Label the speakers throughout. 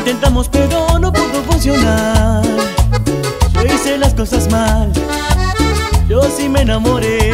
Speaker 1: intentamos pero no pudo funcionar. Yo hice las cosas mal, yo sí me enamoré.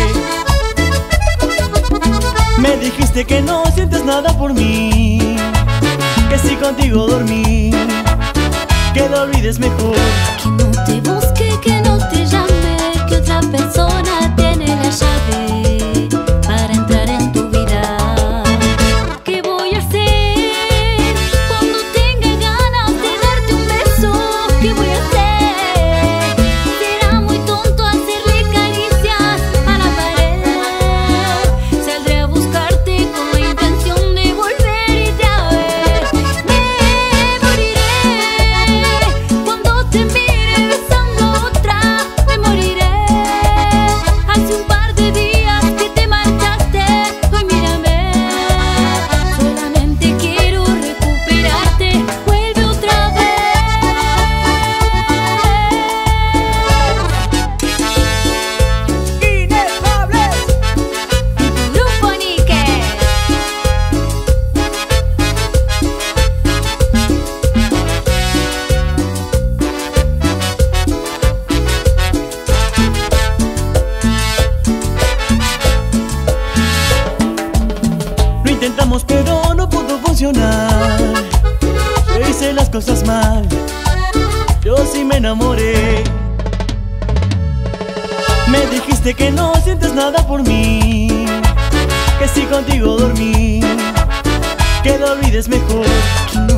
Speaker 1: Me dijiste que no sientes nada por mí, que si contigo dormí, que lo olvides mejor.
Speaker 2: Que no te busque, que no te llame, que otra persona tiene la llave para entrar en tu vida. ¿Qué voy a hacer cuando tenga ganas de darte un beso? ¿Qué voy a hacer? Será muy tonto hacerle caricias a la pared. Saldré a buscarte con la intención de volverte a ver. Me moriré cuando te mire besando otra. Me moriré. Hace un par de días que te marchaste. Hoy mírame. Solamente quiero recuperarte. Vuelve otra vez.
Speaker 1: Inefables.
Speaker 2: Grupo Níquel.
Speaker 1: Lo intentamos pero no pudo funcionar. Yo hice las cosas mal, yo sí me enamoré. Me dijiste que no sientes nada por mí, que si contigo dormí, que lo olvides mejor.